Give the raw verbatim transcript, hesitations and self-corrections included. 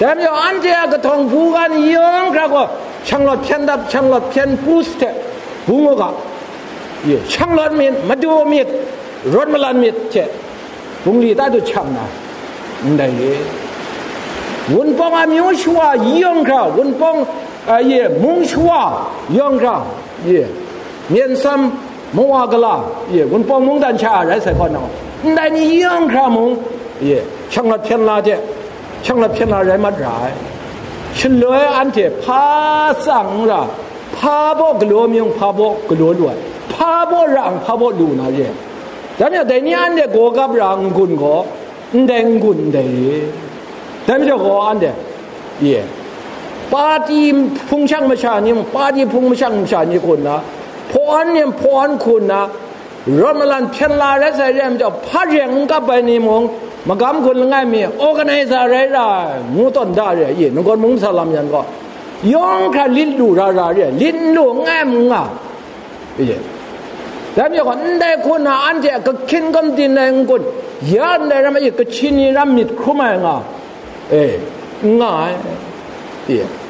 แต่ไม่อันเดียก็ทองผูกันยองกระก็ช่างรถเพียนดับช่างรถเพียนปูสเตบุงก็ยี่ช่างรถมีดมาดูมีดรถมาลันมีดเช่บุงลีตาดูช่างนะได้เลยวันปองอามิวชัวยองกระวันปองยี่มุงชัวยองกระยี่เมียนซ้ำมัวกะลายี่วันปองมุงดันชาไรสักคนเอาได้นี่ยองกระมุงยี่ช่างรถเพียนลาเจ้ช่างรถเพียนลาไรมาได้ฉันเลยอันเถพาสังละพาโบกลัวมีงพาโบกลัวด้วยพาโบรังพาโบดูนะเจ้แต่เนี่ยแต่เนี่ยอันเดียโกกับรังกุนก็เด้งกุนเดย์แต่ไม่ใช่ก็อันเดียเย่ปาดีพุ่งช่างมาชานี่ปาดีพุ่งมาช่างมาชานี่คนนะพรเนี่ยพรคุณนะรถมาลันเพียนลาและใส่เรื่องจะพาเรียงกับไปนี่มงมากำคนง่ายมีโอกันให้สาระได้มูต้นได้เลยยี่นกคนมุงสลัมยันก็ยองแค่ลิ้นดูราราเนี่ยลิ้นดูง่ายมึงอ่ะยี่แต่เนี่ยคนได้คนน่ะอันเดียก็คิดกันดินเองคนยันได้เราไม่ยี่ก็ชินีรามิดคุ้มเองอ่ะเอ้ง่ายยี่